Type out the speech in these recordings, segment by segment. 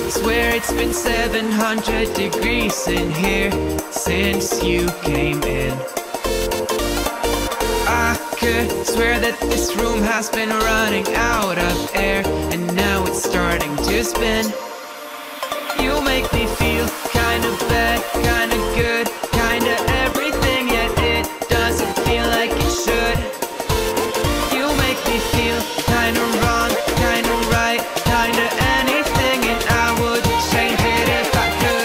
Swear it's been 700 degrees in here since you came in. I could swear that this room has been running out of air, and now it's starting to spin. You make me feel kinda bad, kinda good, kinda everything, yet it doesn't feel like it should. You make me feel kinda wrong, kinda right, kinda anything, and I would change it if I could.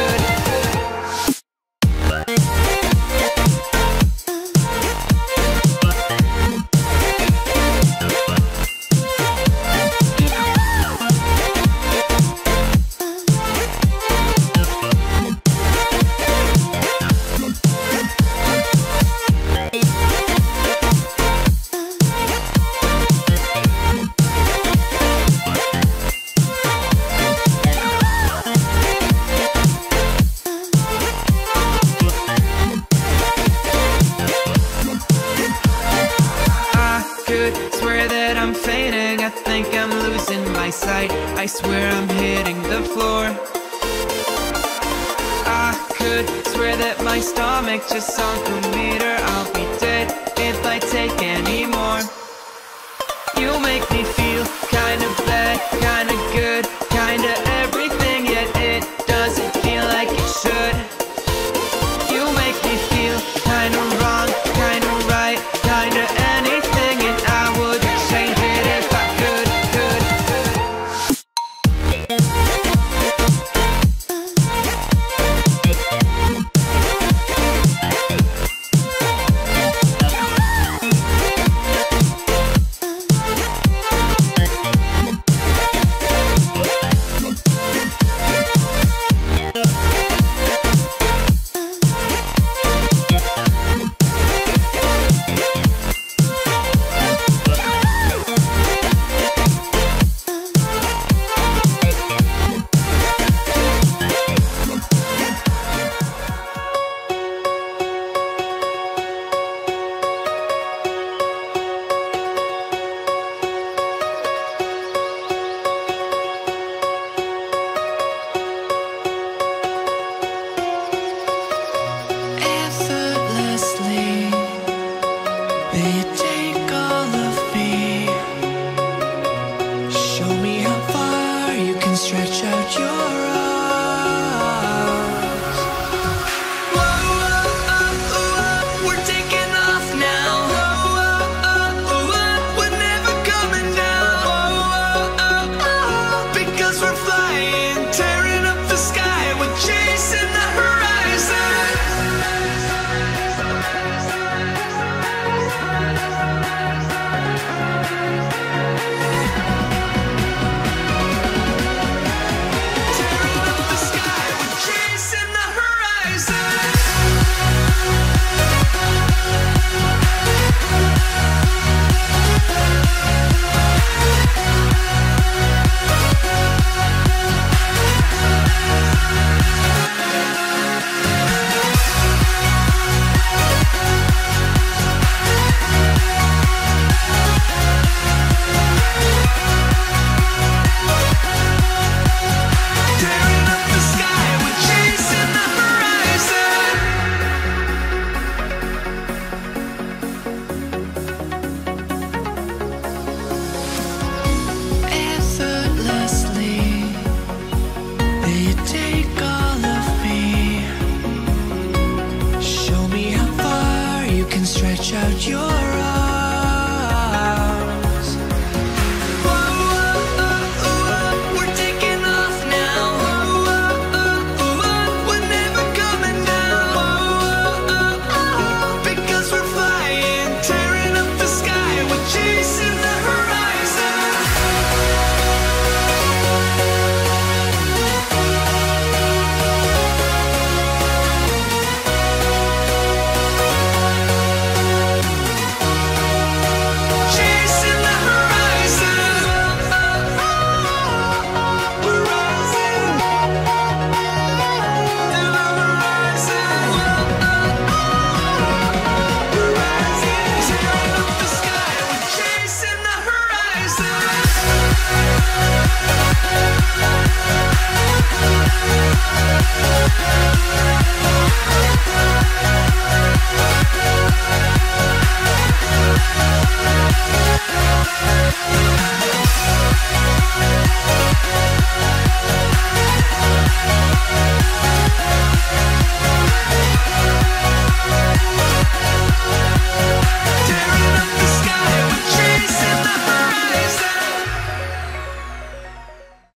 Swear that I'm fainting, I think I'm losing my sight, I swear I'm hitting the floor. I could swear that my stomach just sunk a meter, I'll be dead if I take any more. You make me feel kinda bad, kinda good, kinda everything, yet it doesn't feel like it should. You make me feel kinda wrong, kinda right, kinda anything, and I would change it if I could. Stretch out your arms. Whoa, we're taking off now. We're never coming down. Because we're flying, tearing up the sky, we're chasing the horizon. Stretch out your